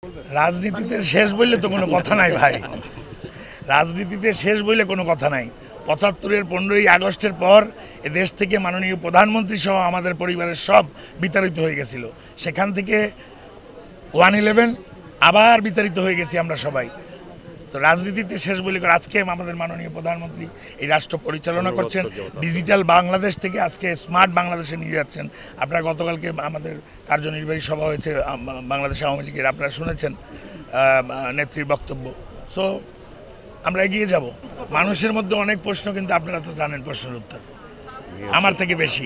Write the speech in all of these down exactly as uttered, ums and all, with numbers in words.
রাজনীতিতে শেষ বললে তো কোনো কথা নাই ভাই, রাজনীতিতে শেষ বললে কোনো কথা নাই। পঁচাত্তরের পনেরোই আগস্টের পর এ দেশ থেকে মাননীয় প্রধানমন্ত্রী সহ আমাদের পরিবারের সব বিতাড়িত হয়ে গেছিল। সেখান থেকে ওয়ান ইলেভেন আবার বিতাড়িত হয়ে গেছি আমরা সবাই। তো রাজনীতিতে শেষ বলে আজকে আমাদের মাননীয় প্রধানমন্ত্রী এই রাষ্ট্র পরিচালনা করছেন, ডিজিটাল বাংলাদেশ থেকে আজকে স্মার্ট বাংলাদেশে নিয়ে যাচ্ছেন। আপনারা গতকালকে আমাদের কার্যনির্বাহী সভা হয়েছে বাংলাদেশ আওয়ামী লীগের, আপনারা শুনেছেন নেত্রীর বক্তব্য। সো আমরা এগিয়ে যাব। মানুষের মধ্যে অনেক প্রশ্ন, কিন্তু আপনারা তো জানেন প্রশ্নের উত্তর আমার থেকে বেশি।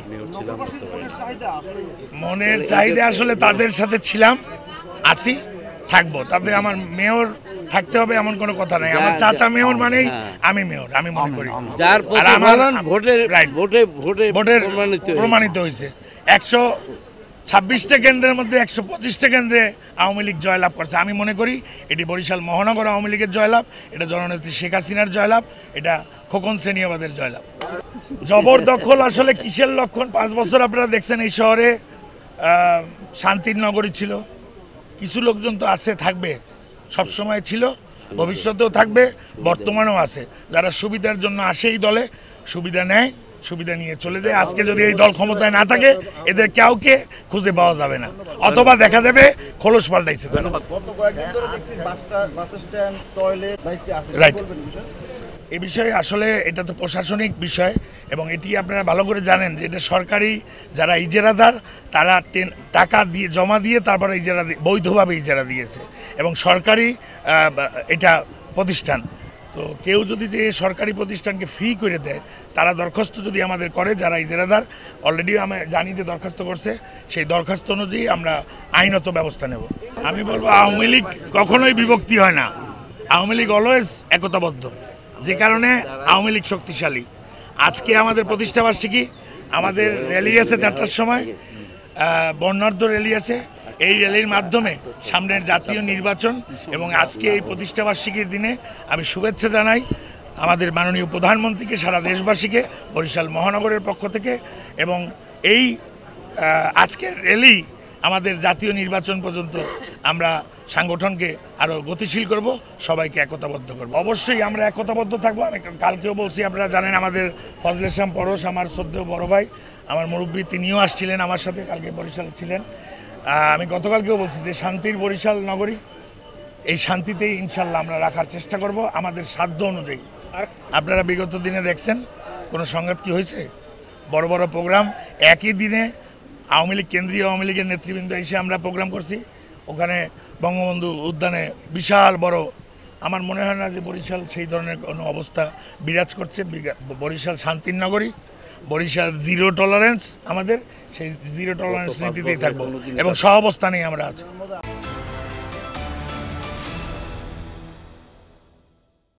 মনের চাহিদা আসলে তাদের সাথে ছিলাম, আছি, থাকবো। তাতে আমার মেয়র থাকতে হবে এমন কোনো কথা নাই। আমার চাচা মেয়র মানেই আমি মেয়র, আমি মনে করি। আর আমার ভোটের প্রমাণিত হয়েছে একশো ছাব্বিশটা কেন্দ্রের মধ্যে একশো পঁচিশটা কেন্দ্রে আওয়ামী লীগ জয়লাভ করছে। আমি মনে করি এটি বরিশাল মহানগর আওয়ামী লীগের জয়লাভ, এটা জননেত্রী শেখ হাসিনার জয়লাভ, এটা খোকন সেনিয়াবাদের জয়লাভ। জবরদখল আসলে কিসের লক্ষণ? পাঁচ বছর আপনারা দেখছেন এই শহরে শান্তির নগরী ছিল। কিছু লোকজন তো আছে, থাকবে, সবসময় ছিল, ভবিষ্যতেও থাকবে, বর্তমানেও আছে। যারা সুবিধার জন্য আসে এই দলে, সুবিধা নেয়, সুবিধা নিয়ে চলে যায়। আজকে যদি এই দল ক্ষমতায় না থাকে এদের কাউকে খুঁজে পাওয়া যাবে না, অথবা দেখা যাবে খোলস পাল্টাইছে। রাইট, এ বিষয়ে আসলে এটা তো প্রশাসনিক বিষয়, এবং এটি আপনারা ভালো করে জানেন যে এটা সরকারি যারা ইজারাদার তারা টাকা দিয়ে জমা দিয়ে তারপরে ইজারা বৈধভাবে ইজারা দিয়েছে, এবং সরকারি এটা প্রতিষ্ঠান। তো কেউ যদি যে সরকারি প্রতিষ্ঠানকে ফ্রি করে দেয়, তারা দরখাস্ত যদি আমাদের করে, যারা ইজারাদার অলরেডি আমি জানি যে দরখাস্ত করছে, সেই দরখাস্ত অনুযায়ী আমরা আইনত ব্যবস্থা নেব। আমি বলবো আওয়ামী লীগ কখনোই বিভক্তি হয় না, আওয়ামী লীগ অলওয়েজ একতাবদ্ধ, যে কারণে আওয়ামী লীগ শক্তিশালী। আজকে আমাদের প্রতিষ্ঠাবার্ষিকী, আমাদের র্যালি আছে চারটার সময়, বর্ণাঢ্য র্যালি আছে। এই র্যালির মাধ্যমে সামনের জাতীয় নির্বাচন এবং আজকে এই প্রতিষ্ঠাবার্ষিকীর দিনে আমি শুভেচ্ছা জানাই আমাদের মাননীয় প্রধানমন্ত্রীকে, সারা দেশবাসীকে বরিশাল মহানগরের পক্ষ থেকে। এবং এই আজকের র্যালি আমাদের জাতীয় নির্বাচন পর্যন্ত আমরা সংগঠনকে আরও গতিশীল করব, সবাইকে একতাবদ্ধ করব। অবশ্যই আমরা একতাবদ্ধ থাকবো। আমি কালকেও বলছি, আপনারা জানেন আমাদের ফজলে ইসলাম পরশ আমার শ্রদ্ধেয় বড় ভাই, আমার মুরব্বী, তিনিও আসছিলেন আমার সাথে, কালকে বরিশাল ছিলেন। আমি গতকালকেও বলছি যে শান্তির বরিশাল নগরী, এই শান্তিতেই ইনশাল্লাহ আমরা রাখার চেষ্টা করব আমাদের সাধ্য অনুযায়ী। আপনারা বিগত দিনে দেখছেন কোনো সংঘাত কি হয়েছে? বড় বড় প্রোগ্রাম একই দিনে আওয়ামী লীগ, কেন্দ্রীয় আওয়ামী লীগের নেতৃবৃন্দ এসে আমরা প্রোগ্রাম করছি ওখানে বঙ্গবন্ধু উদ্যানে, বিশাল বড়। আমার মনে হয় না যে বরিশাল সেই ধরনের কোনো অবস্থা বিরাজ করছে। বরিশাল শান্তির নগরী, বরিশাল জিরো টলারেন্স, আমাদের সেই জিরো টলারেন্স নীতিতেই থাকবো এবং সহাবস্থানেই আমরা আছি।